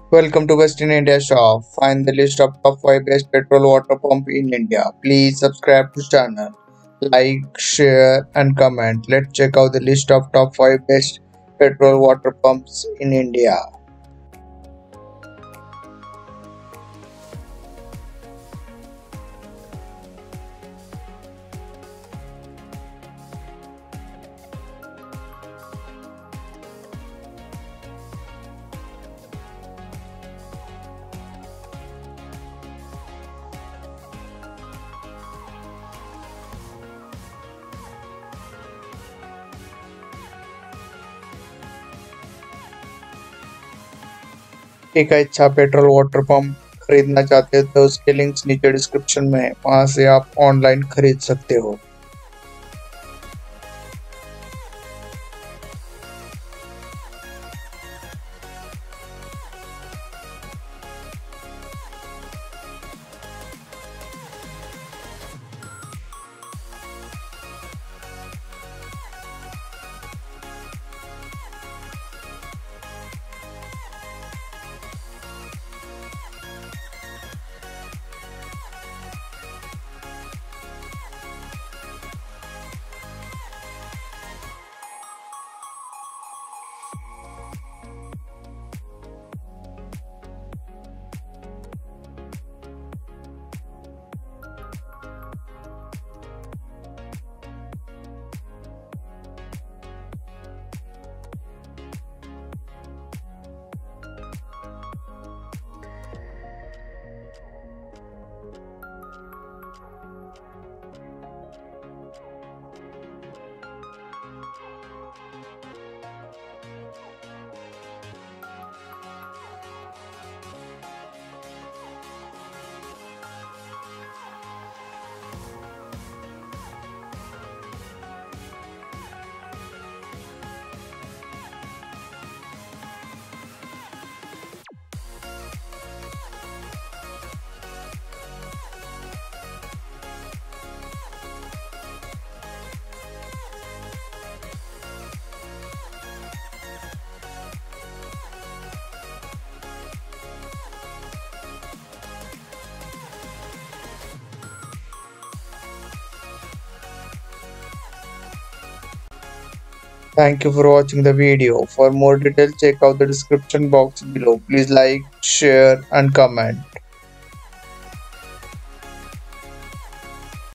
Welcome to West in India Shop. Find the list of top 5 best petrol water pump in India. Please subscribe to channel. Like, share and comment. Let's check out the list of top 5 best petrol water pumps in India. एक अच्छा petrol water pump खरीदना चाहते हो तो उसके links नीचे description में हैं। वहां से आप ऑनलाइन खरीद सकते हो। Thank you for watching the video. For more details, check out the description box below. Please like, share and comment.